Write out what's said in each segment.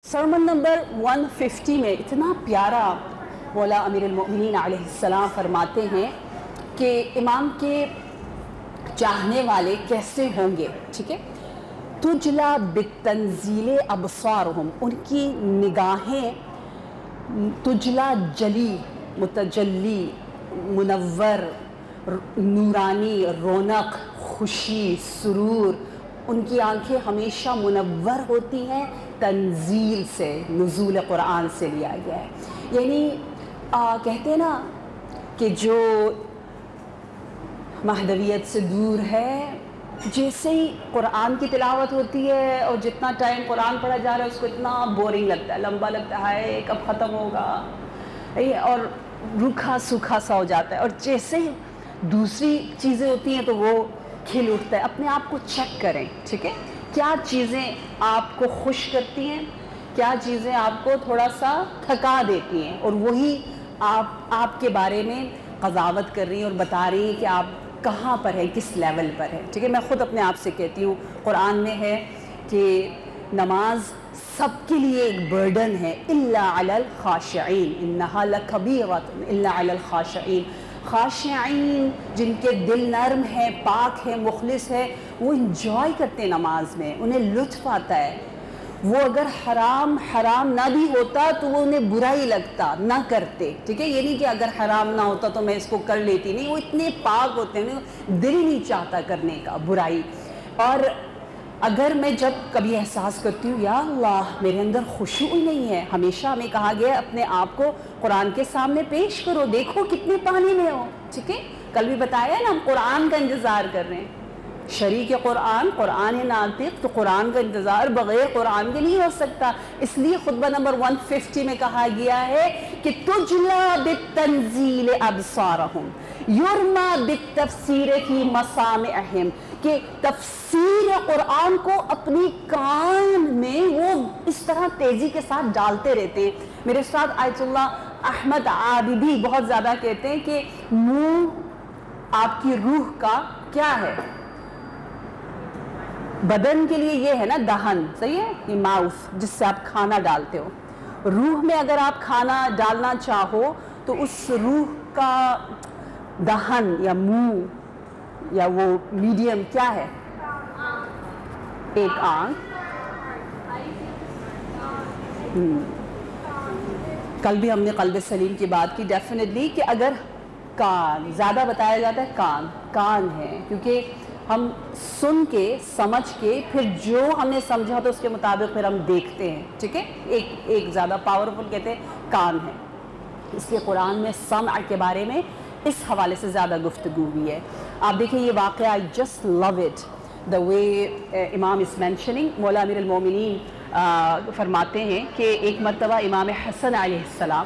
Sarman number 150 में इतना प्यारा मौला अमीरुल मोमिनीन अलैहिस्सलाम फरमाते हैं कि इमाम के चाहने वाले कैसे होंगे, ठीक है। तुजला बितंजीले अबसारहुम, उनकी निगाहें तुजला जली मुतजल्ली मुनव्वर नूरानी रौनक खुशी सुरूर, उनकी आंखें हमेशा मुनव्वर होती हैं। तंजील से नुज़ूल कुरान से लिया गया है। यानी कहते हैं ना कि जो महदवियत से दूर है, जैसे ही कुरान की तिलावत होती है और जितना टाइम कुरान पढ़ा जा रहा है उसको इतना बोरिंग लगता है, लंबा लगता है, कब ख़त्म होगा, और रूखा सूखा सा हो जाता है। और जैसे ही दूसरी चीज़ें होती हैं तो वो खिल उठता है। अपने आप को चेक करें, ठीक है, क्या चीज़ें आपको खुश करती हैं, क्या चीज़ें आपको थोड़ा सा थका देती हैं, और वही आपके बारे में क़ज़ावत कर रही हैं और बता रही हैं कि आप कहाँ पर हैं, किस लेवल पर है, ठीक है। मैं ख़ुद अपने आप से कहती हूँ, कुरान में है कि नमाज सबके लिए एक बर्डन है, इल्ला अलल खाशिईन इन्नहा लकबीरतुन इल्ला अलल खाशिईन। खाशिईन जिनके दिल नर्म है, पाक है, मुखलिस है, वो इंजॉय करते हैं नमाज में, उन्हें लुत्फ़ आता है। वो अगर हराम ना भी होता तो वो उन्हें बुरा ही लगता, ना करते, ठीक है। ये नहीं कि अगर हराम ना होता तो मैं इसको कर लेती, नहीं, वो इतने पाक होते हैं, दिल ही नहीं चाहता करने का बुराई। और अगर मैं जब कभी एहसास करती हूँ या अल्लाह मेरे अंदर खुशू ही नहीं है, हमेशा हमें कहा गया अपने आप को कुरान के सामने पेश करो, देखो कितने पानी में हो, ठीक है। कल भी बताया ना, हम कुरान का इंतज़ार कर रहे हैं, शरीक कुरान, कुरान है नातिक, तो कुरान का इंतज़ार बग़ैर कुरान के नहीं हो सकता। इसलिए खुतबा नंबर 150 में कहा गया है कि तुजला बितंजील अबसारहुम युरमा बितफ्सीर फी मसामिअहिम, कि तफसीर कुरान को अपनी कान में वो इस तरह तेज़ी के साथ डालते रहते हैं। मेरे उस्ताद आयतुल्लाह अहमद आबिदी बहुत ज़्यादा कहते हैं कि मुँह आपकी रूह का क्या है, बदन के लिए ये है ना दहन, सही है, ये माउथ जिससे आप खाना डालते हो। रूह में अगर आप खाना डालना चाहो तो उस रूह का दहन या मुंह या वो मीडियम क्या है, एक आंख। कल भी हमने क़ल्ब सलीम की बात की, डेफिनेटली, कि अगर कान ज़्यादा बताया जाता है, कान है, क्योंकि हम सुन के समझ के फिर जो हमने समझा तो उसके मुताबिक फिर हम देखते हैं, ठीक है। एक ज़्यादा पावरफुल कहते हैं कान है। इसलिए कुरान में समअ के बारे में इस हवाले से ज़्यादा गुफ्तगू हुई है। आप देखिए ये वाक़या, I just love it the way इमाम इस मेंशनिंग। मौला अमीरुल मोमिनीन फरमाते हैं कि एक मरतबा इमाम हसन अलैहिस्सलाम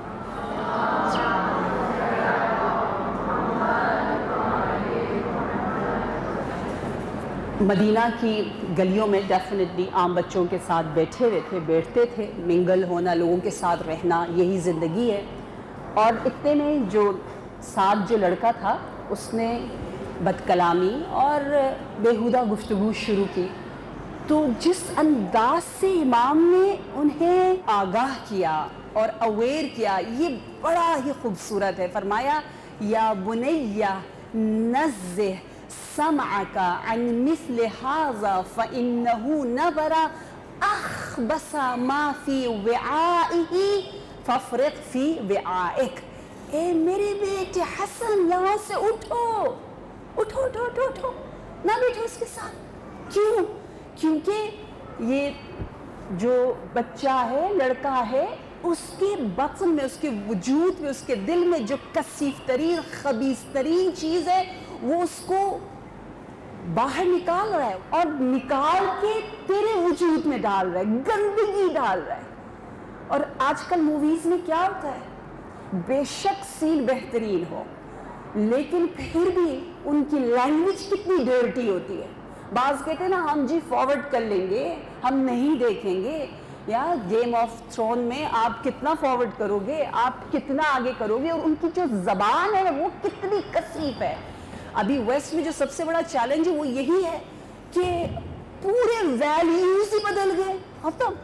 मदीना की गलियों में डेफिनेटली आम बच्चों के साथ बैठते थे, मिंगल होना, लोगों के साथ रहना, यही ज़िंदगी है। और इतने में जो साथ जो लड़का था उसने बदकलामी और बेहुदा गुफ्तगू शुरू की। तो जिस अंदाज से इमाम ने उन्हें आगाह किया और अवेयर किया, ये बड़ा ही खूबसूरत है। फरमाया, या बुनैया नज़्ज़िह समअका अन मिस्ल हाज़ा फ़इन्नहु नज़रा अख़बसा मा फ़ी विआइही फ़फ़रिग़ फ़ी विआइक। ए मेरे बेटे हसन, यहाँ से उठो, ना बैठो उसके साथ। क्यों? क्योंकि ये जो बच्चा है, लड़का है, उसके बत्न में, उसके वजूद में, उसके दिल में जो कसीफ तरीन खबीस तरीन चीज़ है वो उसको बाहर निकाल रहा है और निकाल के तेरे वजूद में डाल रहा है, गंदगी डाल रहा है। और आजकल मूवीज़ में क्या होता है, बेशक सीन बेहतरीन हो लेकिन फिर भी उनकी लैंग्वेज कितनी डर्टी होती है। बाज़ कहते हैं ना, हम जी फॉरवर्ड कर लेंगे, हम नहीं देखेंगे। या गेम ऑफ थ्रोन में आप कितना फॉरवर्ड करोगे, आप कितना आगे करोगे, और उनकी जो ज़बान है वो कितनी कसीफ है। अभी वेस्ट में जो सबसे बड़ा चैलेंज है वो यही है कि पूरे वैल्यूज़ ही बदल गए, खत्म।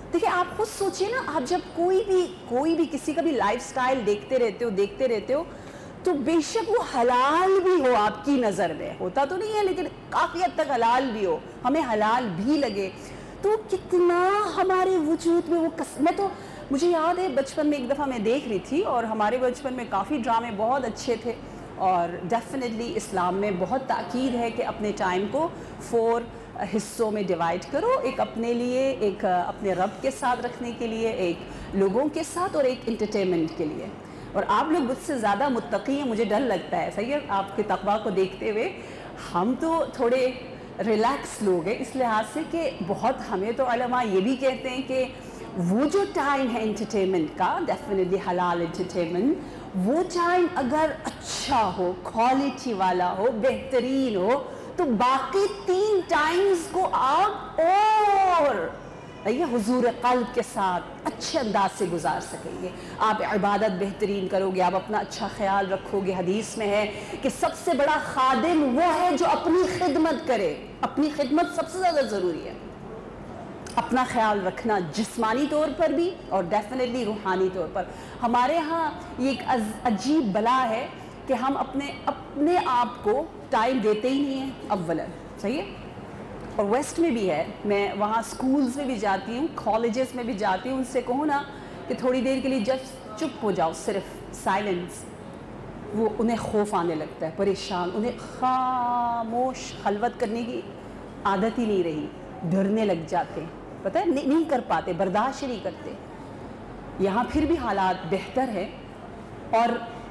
دیکھیں آپ خود سوچئے نا، آپ جب کوئی بھی کسی کا بھی لائف سٹائل دیکھتے رہتے ہو تو بے شک وہ حلال بھی ہو آپ کی نظر میں، ہوتا تو نہیں ہے لیکن کافی حد تک حلال بھی ہو، ہمیں حلال بھی لگے، تو کتنا ہمارے وجود میں وہ مجھے یاد ہے بچپن میں ایک دفعہ میں دیکھ رہی تھی، اور ہمارے بچپن میں کافی ڈرامے بہت اچھے تھے، اور ڈیفینیٹلی اسلام میں بہت تاکید ہے کہ اپنے ٹائم کو 4 حصوں میں ڈیوائڈ کرو، ایک اپنے لیے، ایک اپنے رب کے ساتھ رکھنے کے لیے، ایک لوگوں کے ساتھ، اور ایک انٹرٹینمنٹ کے لیے۔ اور آپ لوگ مجھ سے زیادہ متقی ہیں، مجھے ڈر لگتا ہے، صحیح ہے، آپ کے تقویٰ کو دیکھتے ہوئے ہم تو تھوڑے ریلیکس لوگ ہیں اس لحاظ سے کہ بہت، ہمیں تو علماء یہ بھی کہتے ہیں کہ وہ جو ٹائم ہے انٹرٹینمنٹ کا، ڈیفینیٹلی حلال انٹرٹینمنٹ، وہ ٹائم اگر اچھا ہو، کوالٹی والا ہو، بہترین ہو، تو باقی 3 ٹائمز کو آپ اور حضور قلب کے ساتھ اچھے انداز سے گزار سکیں گے۔ آپ عبادت بہترین کرو گے، آپ اپنا اچھا خیال رکھو گے۔ حدیث میں ہے کہ سب سے بڑا خادم وہ ہے جو اپنی خدمت کرے، اپنی خدمت سب سے زیادہ ضروری ہے، اپنا خیال رکھنا جسمانی طور پر بھی اور ڈیفینیٹلی روحانی طور پر۔ ہمارے ہاں یہ ایک عجیب بلا ہے کہ ہم اپنے آپ کو ٹائم دیتے ہی نہیں ہیں اولاً، صحیح ہے، اور ویسٹ میں بھی ہے، میں وہاں سکولز میں بھی جاتی ہوں، کالجز میں بھی جاتی ہوں، ان سے کہوں نا کہ تھوڑی دیر کے لیے جب چپ ہو جاؤ، صرف سائلنس، وہ انہیں خوف آنے لگتا ہے، پریشان، انہیں خاموش خلوت کرنے کی عادت ہی نہیں رہی، ڈرنے لگ جاتے، پتہ ہے نہیں کر پاتے، برداشت نہیں کرتے۔ یہاں پھر بھی حالات بہتر ہے، اور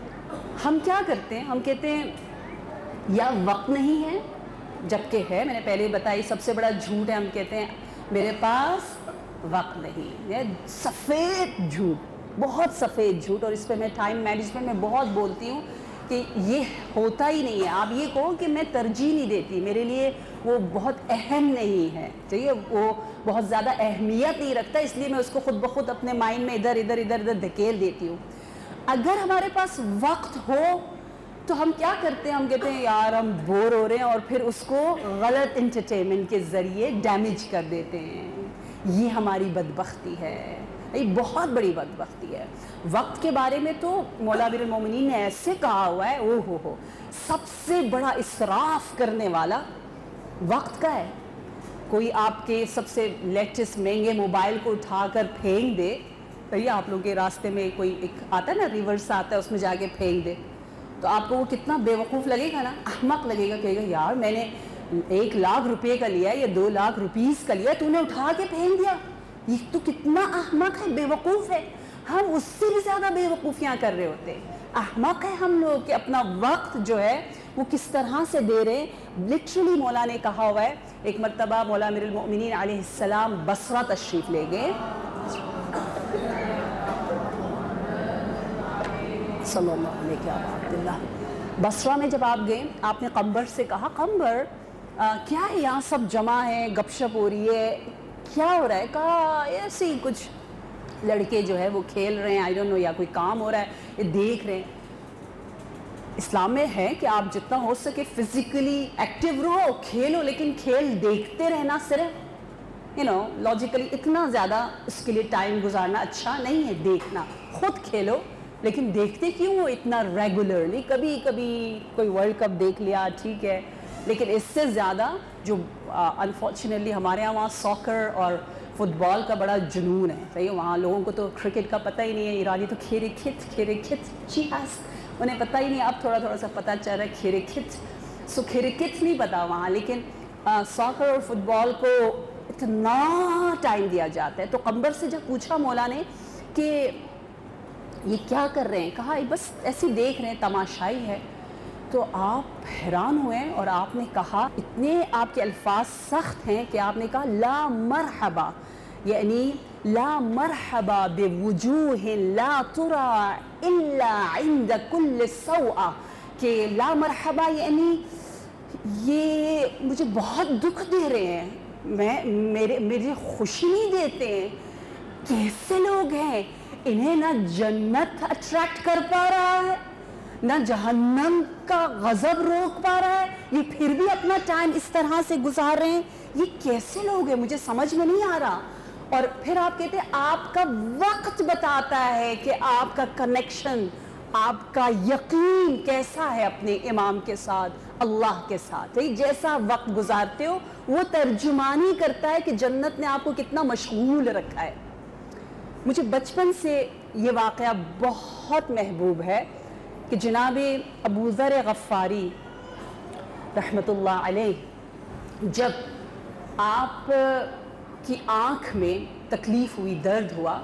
ہم کیا کرتے ہیں، ہم کہتے ہیں یا وقت نہیں ہے، جبکہ ہے، میں نے پہلے بتائی سب سے بڑا جھوٹ ہے، ہم کہتے ہیں میرے پاس وقت نہیں، یہ سفید جھوٹ، بہت سفید جھوٹ، اور اس پہ میں ٹائم مینجمنٹ میں بہت بولتی ہوں کہ یہ ہوتا ہی نہیں ہے۔ آپ یہ کہو کہ میں ترجیح نہیں دیتی، میرے لیے وہ بہت اہم نہیں ہے، ٹھیک ہے، وہ بہت زیادہ اہمیت نہیں رکھتا، اس لیے میں اس کو خود بخود اپنے مائنڈ میں ادھر دھکیل دیتی ہوں۔ اگر ہمارے پاس وقت ہو تو ہم کیا کرتے ہیں، ہم کہتے ہیں یار ہم بور ہو رہے ہیں، اور پھر اس کو غلط انٹرٹینمنٹ کے ذریعے ڈیمیج کر دیتے ہیں۔ یہ ہماری بدبختی ہے، یہ بہت بڑی بدبختی ہے۔ وقت کے بارے میں تو مولا امیر المومنین نے ایسے کہا ہوا ہے، او ہو سب سے بڑا اسراف کرنے والا وقت کا ہے۔ کوئی آپ کے سب سے لیٹسٹ مہنگے موبائل کو اٹھا کر پھینک دے، تو آپ لوگوں کے راستے میں کوئی ایک آتا ہے نا، ریورس آتا ہے، اس میں جا کے پھینک دے، تو آپ کو وہ کتنا بے وقوف لگے گا نا، احمق لگے گا، کہے گا یار میں نے 1 لاکھ روپے کا لیا یا 2 لاکھ روپیز کا لیا، تو نے اٹھا کے پھینک دیا، یہ تو کتنا احمق ہے، بے وقوف ہے۔ ہم اس سے بھی زیادہ بے وقوفیاں کر رہے ہوتے ہیں، احمق ہے ہم لوگ کہ اپنا وقت جو ہے وہ کس طرح سے دے رہے ہیں۔ لٹرلی مولا نے کہا ہوا ہے، ایک مرتبہ مولا امیر المؤمنین علیہ السلام بصرہ تشریف لے گئے، صلی اللہ علیہ وسلم، بصرہ میں جب آپ گئے، آپ نے قمبر سے کہا قمبر کیا ہے یہاں سب جمع ہیں، گپ شپ ہو رہی ہے، کیا ہو رہا ہے؟ کہا ایسے ہی کچھ لڑکے جو ہے وہ کھیل رہے ہیں، آئی ڈونٹ نو، یا کوئی کام ہو رہا ہے، یہ دیکھ رہے ہیں۔ اسلام میں ہے کہ آپ جتنا ہو سکے فزیکلی ایکٹیو رہو، کھیلو، لیکن کھیل دیکھتے رہنا صرف لاجیکلی اتنا زیادہ اس کے لیے ٹائم گزارنا اچھا نہیں ہے۔ دیکھنا، خود کھیلو، لیکن دیکھتے کیوں ہو اتنا ریگولرلی؟ کبھی کبھی کوئی ورلڈ کپ دیکھ لیا، ٹھیک ہے، لیکن اس سے زیادہ جو انفارچونیٹلی ہمارے یہاں وہاں ساکر اور فٹ بال کا بڑا جنون ہے، صحیح ہے، وہاں لوگوں کو تو کرکٹ کا پتہ ہی نہیں ہے، ایرانی تو کھیرے کھت چیز، انہیں پتہ ہی نہیں، اب تھوڑا سا پتہ چل رہا ہے کھیرے کھت نہیں پتہ وہاں، لیکن ساکر اور فٹ بال کو اتنا ٹائم دیا جاتا ہے۔ تو قمبر سے جب پوچھا مولا نے کہ یہ کیا کر رہے ہیں، کہا بس ایسے دیکھ رہے ہیں، تماشائی ہے۔ تو آپ حیران ہوئے اور آپ نے کہا، اتنے آپ کے الفاظ سخت ہیں کہ آپ نے کہا لا مرحبا، یعنی لا مرحبا بوجوہ لا ترى الا عند كل سوء، کہ لا مرحبا یعنی یہ مجھے بہت دکھ دے رہے ہیں، میری خوشی نہیں دیتے ہیں۔ کیسے لوگ ہیں، انہیں نہ جنت اٹریکٹ کر پا رہا ہے، نہ جہنم کا غضب روک پا رہا ہے، یہ پھر بھی اپنا ٹائم اس طرح سے گزار رہے ہیں، یہ کیسے لوگ ہیں، مجھے سمجھ میں نہیں آ رہا۔ اور پھر آپ کہتے ہیں آپ کا وقت بتاتا ہے کہ آپ کا کنیکشن، آپ کا یقین کیسا ہے اپنے امام کے ساتھ، اللہ کے ساتھ. جیسا وقت گزارتے ہو وہ ترجمانی کرتا ہے کہ جنت نے آپ کو کتنا مشغول رکھا ہے. مجھے بچپن سے یہ واقعہ بہت محبوب ہے کہ جناب ابو ذر غفاری رحمۃ اللہ علیہ، جب آپ کی آنکھ میں تکلیف ہوئی، درد ہوا،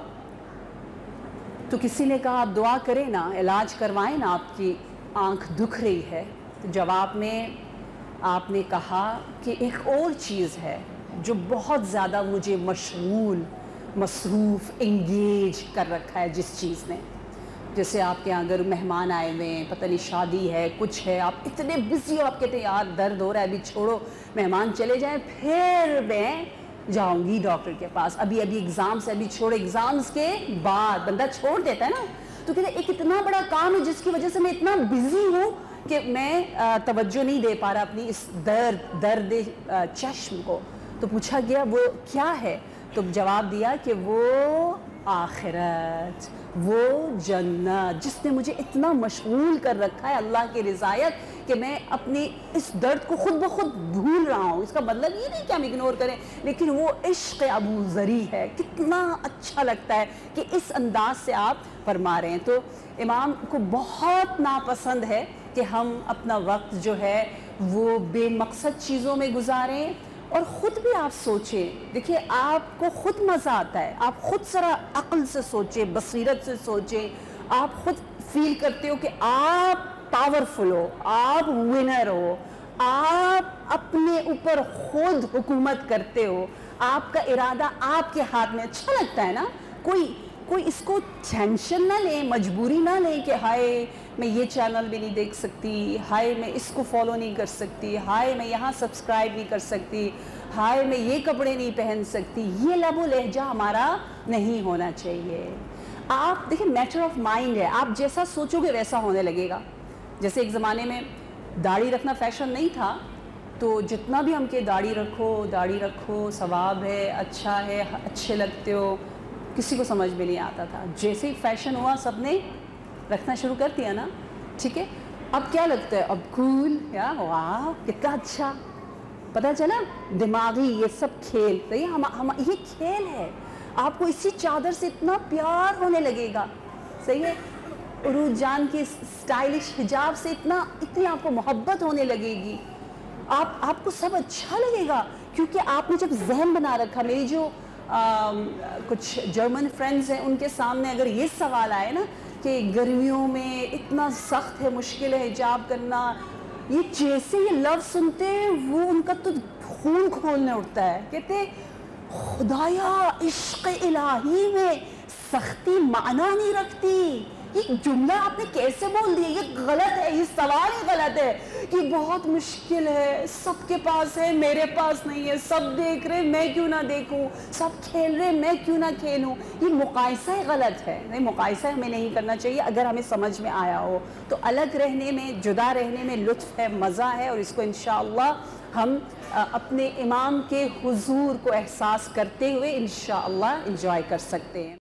تو کسی نے کہا آپ دعا کریں نا، علاج کروائیں نا، آپ کی آنکھ دکھ رہی ہے. تو جواب میں آپ نے کہا کہ ایک اور چیز ہے جو بہت زیادہ مجھے مشغول، مصروف، انگیج کر رکھا ہے جس چیز نے. جیسے آپ کے یہاں اگر مہمان آئے ہوئے ہیں، پتہ نہیں شادی ہے، کچھ ہے، آپ اتنے بزی ہو، آپ کہتے ہیں یار درد ہو رہا ہے، ابھی چھوڑو، مہمان چلے جائیں پھر میں جاؤں گی ڈاکٹر کے پاس، ابھی ایگزامس ہے، ابھی چھوڑو، ایگزامس کے بعد بندہ چھوڑ دیتا ہے نا. تو کہتے ہیں ایک اتنا بڑا کام ہے جس کی وجہ سے میں اتنا بزی ہوں کہ میں توجہ نہیں دے پا رہا اپنی اس درد چشم کو. تو پوچھا گیا وہ کیا ہے؟ تو جواب دیا کہ وہ آخرت، وہ جنت جس نے مجھے اتنا مشغول کر رکھا ہے، اللہ کی رضایت، کہ میں اپنی اس درد کو خود بخود بھول رہا ہوں. اس کا مطلب یہ نہیں کہ ہم اگنور کریں، لیکن وہ عشق ابو ذری ہے. کتنا اچھا لگتا ہے کہ اس انداز سے آپ فرما رہے ہیں. تو امام کو بہت ناپسند ہے کہ ہم اپنا وقت جو ہے وہ بے مقصد چیزوں میں گزاریں. اور خود بھی آپ سوچیں، دیکھیے آپ کو خود مزہ آتا ہے، آپ خود ذرا عقل سے سوچیں، بصیرت سے سوچیں، آپ خود فیل کرتے ہو کہ آپ پاورفل ہو، آپ ونر ہو، آپ اپنے اوپر خود حکومت کرتے ہو، آپ کا ارادہ آپ کے ہاتھ میں. اچھا لگتا ہے نا؟ کوئی اس کو ٹینشن نہ لیں، مجبوری نہ لیں کہ ہائے میں یہ چینل بھی نہیں دیکھ سکتی، ہائے میں اس کو فالو نہیں کر سکتی، ہائے میں یہاں سبسکرائب نہیں کر سکتی، ہائے میں یہ کپڑے نہیں پہن سکتی. یہ لب و لہجہ ہمارا نہیں ہونا چاہیے. آپ دیکھیں میٹر آف مائنڈ ہے، آپ جیسا سوچو گے ویسا ہونے لگے گا. جیسے ایک زمانے میں داڑھی رکھنا فیشن نہیں تھا، تو جتنا بھی ہم کہ داڑھی رکھو ثواب ہے، اچھا ہے، اچھے لگتے ہو، کسی کو سمجھ میں نہیں آتا تھا. جیسے ہی فیشن ہوا سب نے رکھنا شروع کر دیا نا. ٹھیک ہے، اب کیا لگتا ہے؟ اب کول، یا واہ کتنا اچھا. پتہ چلا دماغی یہ سب کھیل، یہ کھیل ہے. آپ کو اسی چادر سے اتنا پیار ہونے لگے گا. صحیح ہے، عروج جان کی اسٹائلش حجاب سے اتنی آپ کو محبت ہونے لگے گی. آپ کو سب اچھا لگے گا، کیونکہ آپ نے جب ذہن بنا رکھا. میری جو کچھ جرمن فرینڈز ہیں، ان کے سامنے اگر یہ سوال آئے نا کہ گرمیوں میں اتنا سخت ہے، مشکل ہے حجاب کرنا، یہ جیسے یہ لفظ سنتے ہیں وہ ان کا تو خون کھولنے اٹھتا ہے. کہتے خدایا عشق الہی میں سختی معنی نہیں رکھتی. یہ جملہ آپ نے کیسے بول دیا؟ یہ غلط ہے، یہ سوال ہی غلط ہے. یہ بہت مشکل ہے، سب کے پاس ہے، میرے پاس نہیں ہے، سب دیکھ رہے میں کیوں نہ دیکھوں، سب کھیل رہے میں کیوں نہ کھیلوں. یہ مقایسہ غلط ہے. نہیں، مقایسہ ہمیں نہیں کرنا چاہیے. اگر ہمیں سمجھ میں آیا ہو تو الگ رہنے میں، جدا رہنے میں لطف ہے، مزہ ہے، اور اس کو انشاءاللہ ہم اپنے امام کے حضور کو احساس کرتے ہوئے انشاءاللہ انجوائے کر سکتے ہیں.